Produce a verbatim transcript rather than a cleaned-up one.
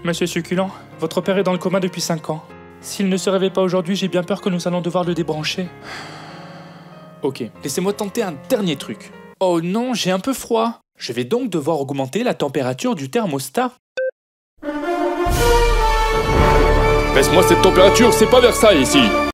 Monsieur Succulent, votre père est dans le coma depuis cinq ans. S'il ne se réveille pas aujourd'hui, j'ai bien peur que nous allons devoir le débrancher. Ok, laissez-moi tenter un dernier truc. Oh non, j'ai un peu froid. Je vais donc devoir augmenter la température du thermostat. Baisse-moi cette température, c'est pas Versailles ici.